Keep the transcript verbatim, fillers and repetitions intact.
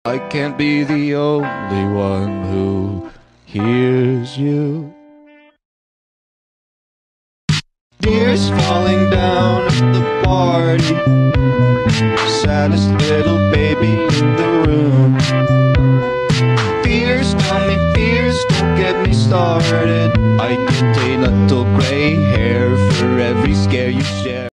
I can't be the only one who hears you. Tears falling down at the party, saddest little baby in the room. Fears, tell me fears, don't get me started. I get a little gray hair for every scare you share.